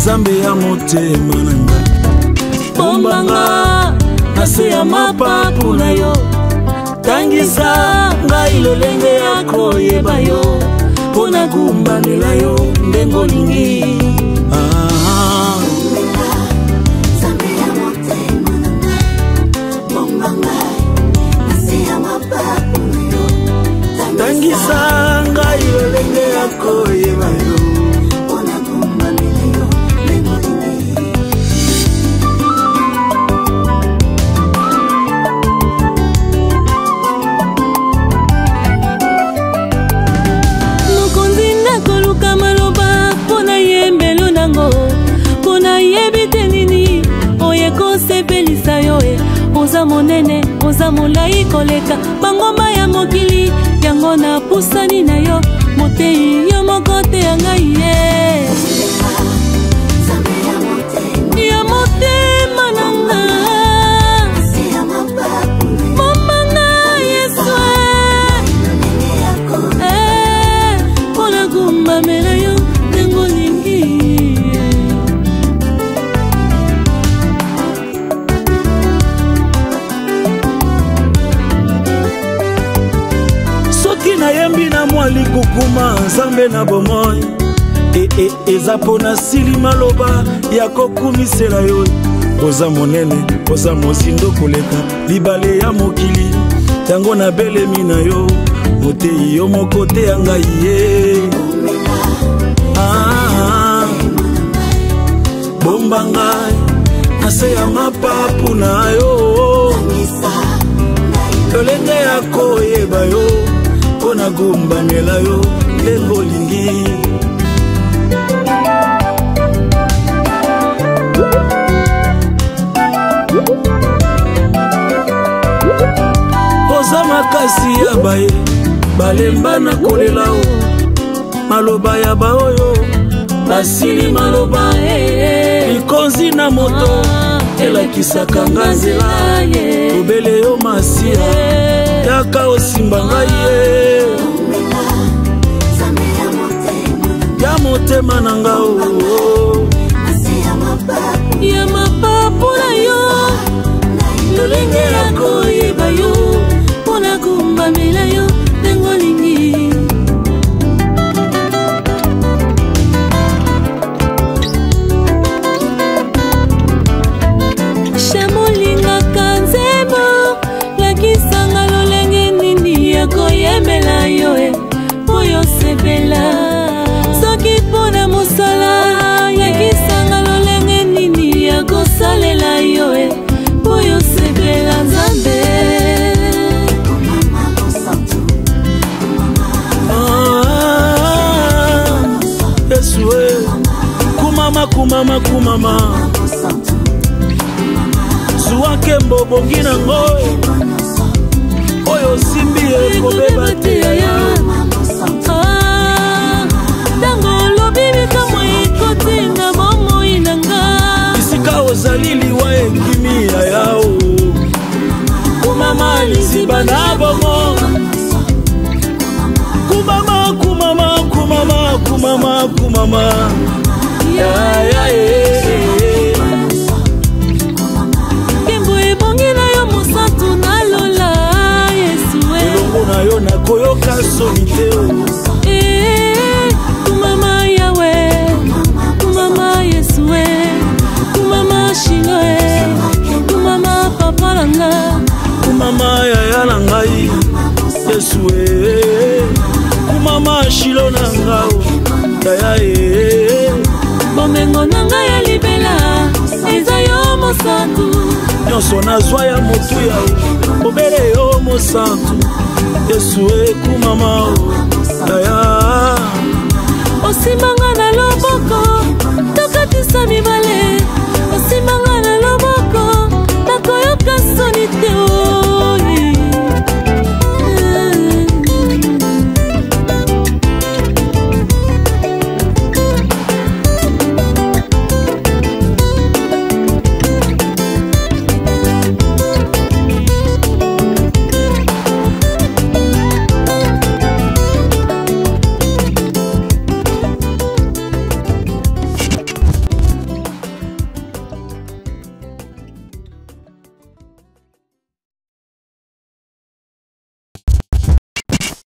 Nzambe ya motema nanga bombanga nase ya mapapu na yo tangisa ngai lolenge ya koyeba yo pona gumbanela yo ndengo lingi tangisa ngai lolenge ya koyeba yo pona gumbanela yo ndengo lingi sepelisa yo oza monene oza molai koleka bangomba ya mokili yango na pusani na yo motei yo moko te ya ngai ya motema na nga mombanga Yesu mpona gumbamela yo ndengo lingi nayembi na mwali kukuma nzambe na bomoi eza pona sili maloba ya kokumisela yo oza monene oza mozindo koleka libale ya mokili tango na belemi na yo motei yo moko te ya ngai ye bomba ngai nase ya mapapu na yo lolenge ya koyeba yo pona gumbanela yo ndengo lingi oza makasi ya baye balemba na kolela o maloba ya baoyo basili maloba likonzi na moto elakisaka nga nzela tobele yo masia yaka osimba ngai ye ya motema na nga ya mapapu na yo lolenge ya koyeba yo mpona gumbamela yo ndengo lingi shamolingaka nzembo lakisanga lolenge nini ya koyembela yo oyo sepela soki mpona mosala yakisanga lolenge nini ya kosalela yo oyo sepela nzambe Yesu kumama kumama kumama zuwake mbobongi na ngoe oyo simbi ekobeba te tango lobibika moikotinga bomoi na nga isika ozali liwa ekimi ya yao kumama liziba na bongo kumama kumama kumama kumama kumama kembo ebongi na yo mosantu nalola Yesu elongo na yo nakoyoka soni te kumama yawe kumama Yesu kumama shilo kumama papa langa kumama yaya na ngai Yesu kumama shilo na ngao yaya bomengo na ngai ya libela eza yo mosantu nyonso nazwa ya motu ya obele yo mosantu Yesu kumama yaya osimanga na loboko tokatisa mibali